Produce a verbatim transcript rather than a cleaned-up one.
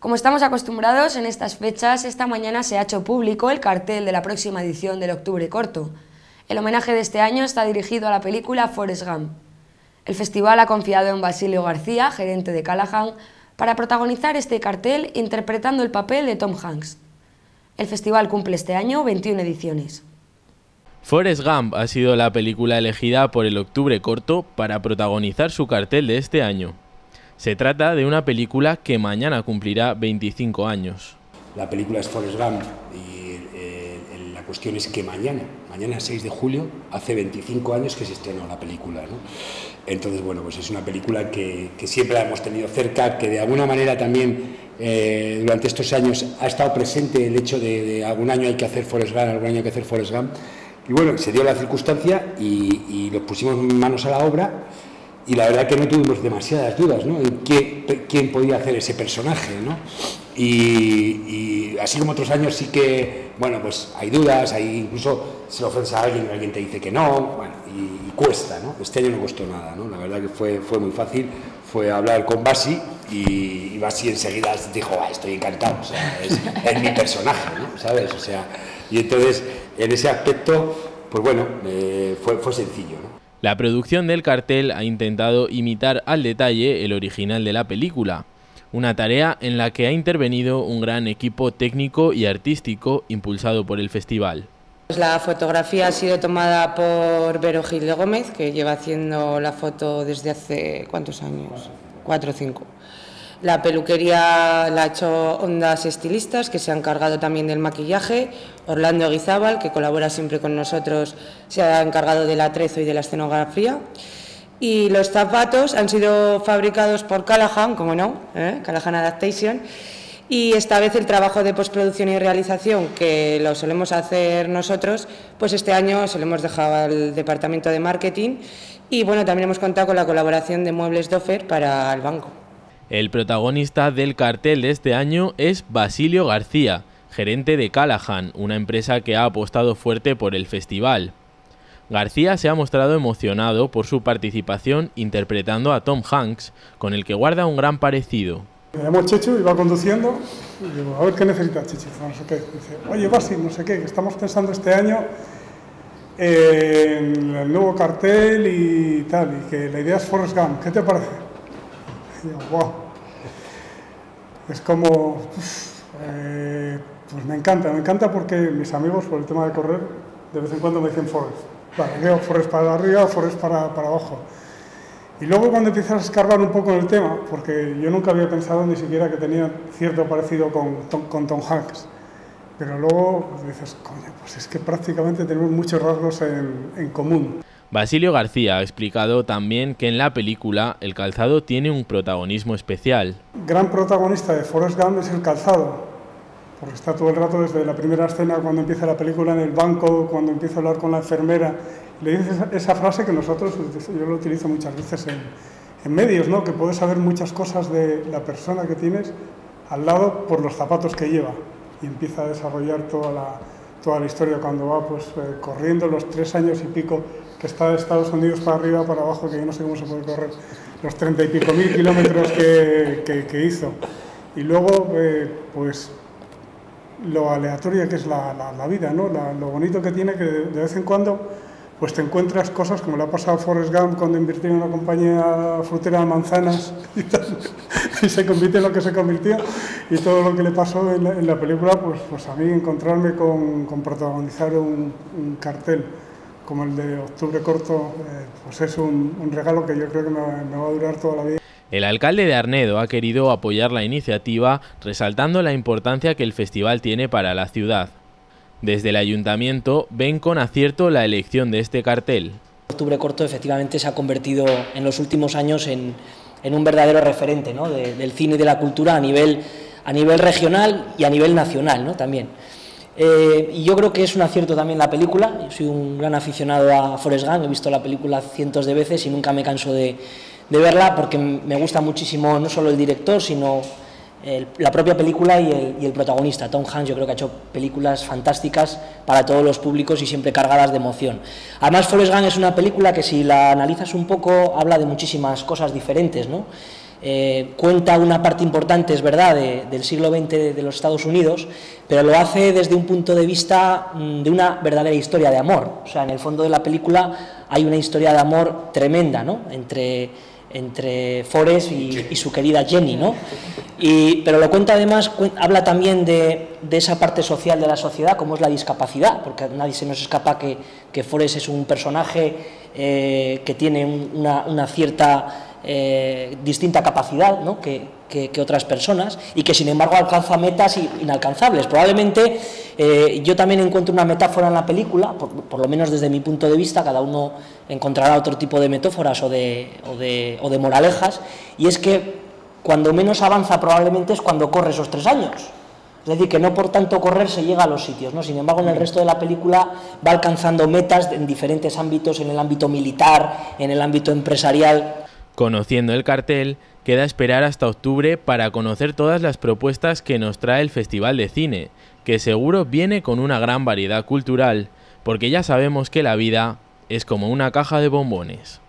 Como estamos acostumbrados en estas fechas, esta mañana se ha hecho público el cartel de la próxima edición del Octubre Corto. El homenaje de este año está dirigido a la película Forrest Gump. El festival ha confiado en Basilio García, gerente de Callahan, para protagonizar este cartel interpretando el papel de Tom Hanks. El festival cumple este año veintiuna ediciones. Forrest Gump ha sido la película elegida por el Octubre Corto para protagonizar su cartel de este año. Se trata de una película que mañana cumplirá veinticinco años. La película es Forrest Gump y eh, la cuestión es que mañana, mañana seis de julio, hace veinticinco años que se estrenó la película, ¿no? Entonces, bueno, pues es una película que, que siempre la hemos tenido cerca, que de alguna manera también eh, durante estos años ha estado presente el hecho de, de algún año hay que hacer Forrest Gump, algún año hay que hacer Forrest Gump. Y bueno, se dio la circunstancia y, y nos pusimos manos a la obra. Y la verdad que no tuvimos demasiadas dudas, ¿no?, en qué, quién podía hacer ese personaje, ¿no? Y, y así como otros años sí que, bueno, pues hay dudas, hay incluso se lo ofreces a alguien y alguien te dice que no, bueno, y, y cuesta, ¿no? Este año no costó nada, ¿no? La verdad que fue, fue muy fácil, fue hablar con Basi y, y Basi enseguida dijo, ah, estoy encantado, o sea, es, es mi personaje, ¿no? ¿Sabes? O sea, y entonces en ese aspecto, pues bueno, eh, fue, fue sencillo, ¿no? La producción del cartel ha intentado imitar al detalle el original de la película, una tarea en la que ha intervenido un gran equipo técnico y artístico impulsado por el festival. La fotografía ha sido tomada por Vero Gil de Gómez, que lleva haciendo la foto desde hace ¿cuántos años? Cuatro o cinco. La peluquería la ha hecho Ondas Estilistas, que se ha encargado también del maquillaje. Orlando Guizábal, que colabora siempre con nosotros, se ha encargado del atrezo y de la escenografía. Y los zapatos han sido fabricados por Callahan, como no, ¿eh? Callahan Adaptation. Y esta vez el trabajo de postproducción y realización, que lo solemos hacer nosotros, pues este año se lo hemos dejado al departamento de marketing. Y bueno, también hemos contado con la colaboración de Muebles Dofer para el banco. El protagonista del cartel de este año es Basilio García, gerente de Callahan, una empresa que ha apostado fuerte por el festival. García se ha mostrado emocionado por su participación interpretando a Tom Hanks, con el que guarda un gran parecido. Me llamo Chechu, iba conduciendo y digo, a ver qué necesitas, Chechu, no sé qué. Dice, oye, Basi, no sé qué, que estamos pensando este año en el nuevo cartel y tal, y que la idea es Forrest Gump, ¿qué te parece? Y digo, wow. Es como, uf, eh, pues me encanta, me encanta porque mis amigos, por el tema de correr, de vez en cuando me dicen Forrest. Vale, digo Forrest para arriba, Forrest para, para abajo. Y luego cuando empiezas a escarbar un poco en el tema, porque yo nunca había pensado ni siquiera que tenía cierto parecido con, Tom, con Tom Hanks, pero luego pues dices, coño, pues es que prácticamente tenemos muchos rasgos en, en común. Basilio García ha explicado también que en la película el calzado tiene un protagonismo especial. Gran protagonista de Forrest Gump es el calzado, porque está todo el rato desde la primera escena, cuando empieza la película en el banco, cuando empieza a hablar con la enfermera, le dice esa, esa frase que nosotros, yo lo utilizo muchas veces en, en medios, ¿no?, que puedes saber muchas cosas de la persona que tienes al lado por los zapatos que lleva, y empieza a desarrollar toda la, toda la historia cuando va pues eh, corriendo los tres años y pico que está de Estados Unidos para arriba, para abajo, que yo no sé cómo se puede correr, los treinta y pico mil kilómetros que, que, que hizo. Y luego, eh, pues, lo aleatoria que es la, la, la vida, ¿no? La, lo bonito que tiene que de, de vez en cuando pues te encuentras cosas como le ha pasado a Forrest Gump cuando invirtió en una compañía frutera de manzanas y, tal, y se convirtió en lo que se convirtió, y todo lo que le pasó en la, en la película, pues, pues a mí encontrarme con, con protagonizar un, un cartel como el de Octubre Corto, eh, pues es un, un regalo que yo creo que me, me va a durar toda la vida. El alcalde de Arnedo ha querido apoyar la iniciativa, resaltando la importancia que el festival tiene para la ciudad. Desde el ayuntamiento ven con acierto la elección de este cartel. Octubre Corto efectivamente se ha convertido en los últimos años en, en un verdadero referente, ¿no?, de, del cine y de la cultura a nivel, a nivel regional y a nivel nacional, ¿no?, también. Eh, y yo creo que es un acierto también la película. Yo soy un gran aficionado a Forrest Gump, he visto la película cientos de veces y nunca me canso de, de verla porque me gusta muchísimo no solo el director, sino el, la propia película y el, y el protagonista. Tom Hanks yo creo que ha hecho películas fantásticas para todos los públicos y siempre cargadas de emoción. Además, Forrest Gump es una película que si la analizas un poco habla de muchísimas cosas diferentes, ¿no? eh, cuenta una parte importante, es verdad, de, del siglo veinte de, de los Estados Unidos, pero lo hace desde un punto de vista mm, de una verdadera historia de amor. O sea, en el fondo de la película hay una historia de amor tremenda, ¿no?, entre, entre Forrest y, y su querida Jenny, ¿no? Y, pero lo cuenta además, habla también de, de esa parte social de la sociedad, como es la discapacidad, porque a nadie se nos escapa que, que Forrest es un personaje eh, que tiene una, una cierta eh, distinta capacidad, ¿no?, que, que, que otras personas, y que sin embargo alcanza metas inalcanzables. Probablemente eh, yo también encuentro una metáfora en la película, por, por lo menos desde mi punto de vista, cada uno encontrará otro tipo de metáforas o de, o de, o de moralejas, y es que cuando menos avanza probablemente es cuando corre esos tres años. Es decir, que no por tanto correr se llega a los sitios, ¿no? Sin embargo, en el resto de la película va alcanzando metas en diferentes ámbitos, en el ámbito militar, en el ámbito empresarial. Conociendo el cartel, queda esperar hasta octubre para conocer todas las propuestas que nos trae el Festival de Cine, que seguro viene con una gran variedad cultural, porque ya sabemos que la vida es como una caja de bombones.